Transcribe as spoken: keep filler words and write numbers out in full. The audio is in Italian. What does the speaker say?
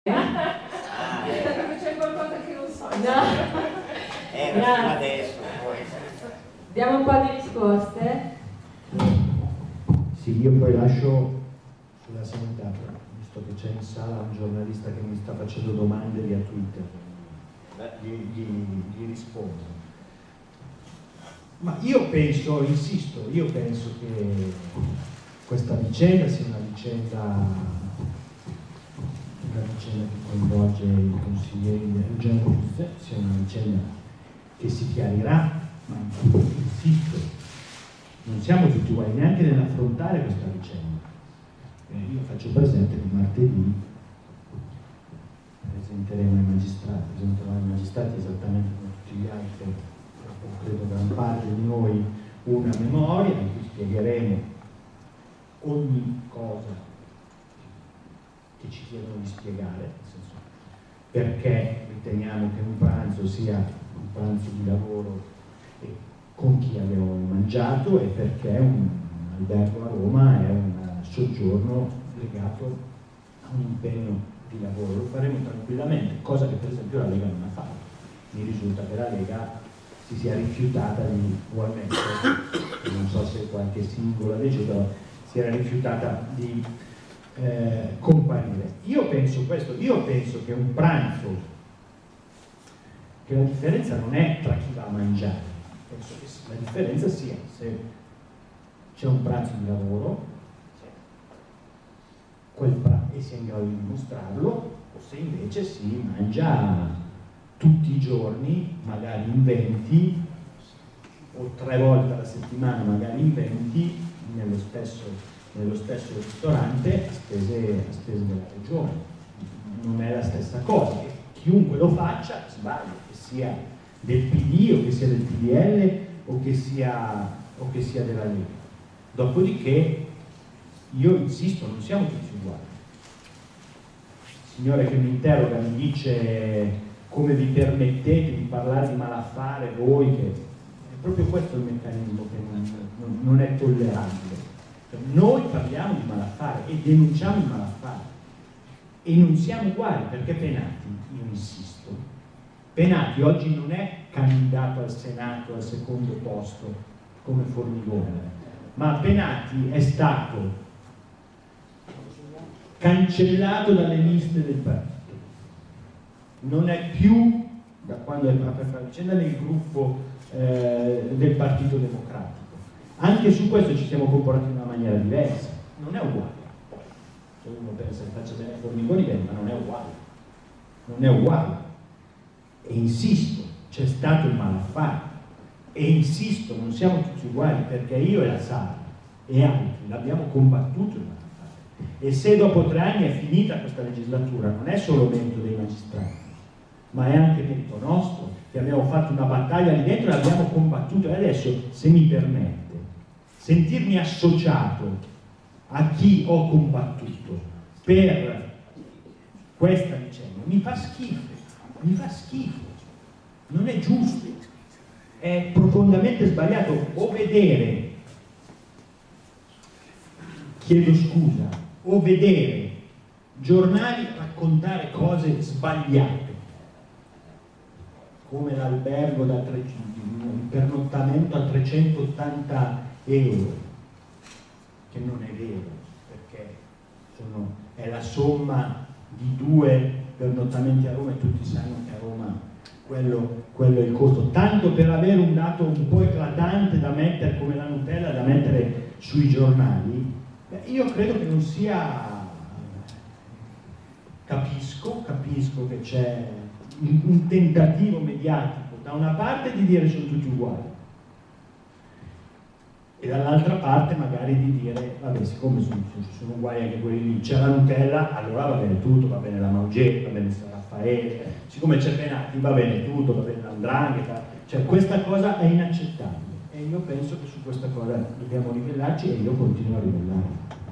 C'è qualcosa che non so. No. Eh, ma adesso. Diamo un po' di risposte. Sì, io poi lascio sulla sanità, visto che c'è in sala un giornalista che mi sta facendo domande via Twitter, gli, gli, gli rispondo. Ma io penso, insisto, io penso che questa vicenda sia una vicenda, una vicenda che coinvolge i consiglieri del genere, sia una vicenda che si chiarirà, ma insisto, non siamo tutti uguali neanche nell'affrontare questa vicenda. Eh, io faccio presente che martedì presenteremo ai magistrati, presenterò ai magistrati esattamente come tutti gli altri, credo gran parte di noi, una memoria in cui spiegheremo ogni cosa che ci chiedono di spiegare, nel senso, perché riteniamo che un pranzo sia un pranzo di lavoro e con chi abbiamo mangiato e perché un albergo a Roma è un soggiorno legato a un impegno di lavoro. Lo faremo tranquillamente, cosa che per esempio la Lega non ha fatto. Mi risulta che la Lega si sia rifiutata di, ugualmente, non so se qualche singolo ha deciso, si era rifiutata di eh, comparire. Io penso questo, io penso che un pranzo, che la differenza non è tra chi va a mangiare, penso che la differenza sia se c'è un pranzo di lavoro quel pra- e si è in grado di dimostrarlo, o se invece si mangia tutti i giorni, magari in venti, o tre volte alla settimana, magari in venti, nello stesso, nello stesso ristorante, a spese, a spese della regione. Non è la stessa cosa. E chiunque lo faccia sbaglia, che sia del P D o che sia del P D L o che sia, o che sia della Lega. Dopodiché, io insisto, non siamo tutti uguali. Il signore che mi interroga mi dice: come vi permettete di parlare di malaffare voi? Che è proprio questo il meccanismo che non, non, non è tollerabile. Cioè, noi parliamo di malaffare e denunciamo il malaffare e non siamo uguali, perché Penati, io insisto, Penati oggi non è candidato al Senato al secondo posto come Formigoni, ma Penati è stato cancellato dalle liste del partito. Non è più, da quando è per la vicenda, nel gruppo eh, del Partito Democratico. Anche su questo ci siamo comportati in una maniera diversa, non è uguale. Se uno pensa che faccia bene Formigoni, bene, ma non è uguale. Non è uguale. E insisto, c'è stato il malaffare. E insisto, non siamo tutti uguali, perché io e la Sala e altri l'abbiamo combattuto il malaffare. E se dopo tre anni è finita questa legislatura, non è solo merito dei magistrati, ma è anche merito nostro, che abbiamo fatto una battaglia lì dentro e l'abbiamo combattuto. E adesso, se mi permette, sentirmi associato a chi ho combattuto per questa vicenda mi fa schifo, mi fa schifo, non è giusto, è profondamente sbagliato. O vedere, chiedo scusa, o vedere giornali raccontare cose sbagliate, come l'albergo da tre, il pernottamento a trecentottanta euro, che non è vero, perché sono, è la somma di due pernottamenti a Roma e tutti sanno che a Roma quello, quello è il costo. Tanto per avere un dato un po' eclatante da mettere come la Nutella, da mettere sui giornali, beh, io credo che non sia... Capisco, capisco che c'è un tentativo mediatico da una parte di dire sono tutti uguali e dall'altra parte magari di dire vabbè, siccome sono, sono uguali anche quelli lì, c'è la Nutella, allora va bene tutto, va bene la Maugé, va bene San Raffaele, siccome c'è Penati va bene tutto, va bene l'Andrangheta. Cioè questa cosa è inaccettabile e io penso che su questa cosa dobbiamo ribellarci e io continuo a ribellarmi.